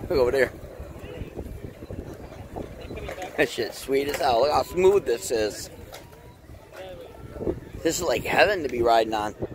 Look over there. That shit's sweet as hell. Look how smooth this is. This is like heaven to be riding on.